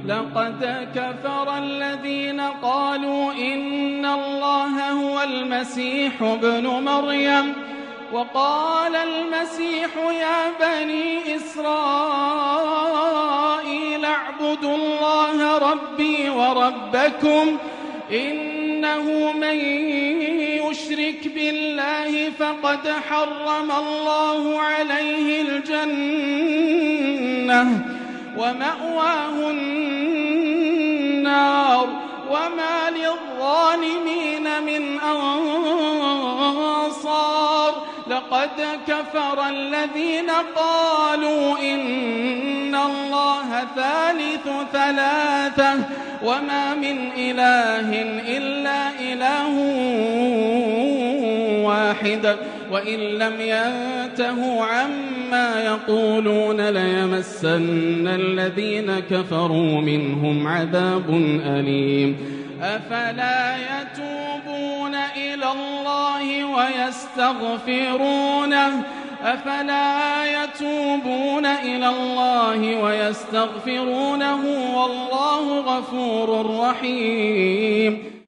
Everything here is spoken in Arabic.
لقد كفر الذين قالوا إن الله هو المسيح ابن مريم وقال المسيح يا بني إسرائيل اعبدوا الله ربي وربكم إنه من يشرك بالله فقد حرم الله عليه الجنة ومأواه النار وما للظالمين من أنصار لقد كفر الذين قالوا إن الله ثالث ثلاثة وما من إله إلا إله واحد وإن لم ينتهوا عما يقولون ليمسن الذين كفروا منهم عذاب أليم أفلا يتوبون إلى الله ويستغفرونه والله غفور رحيم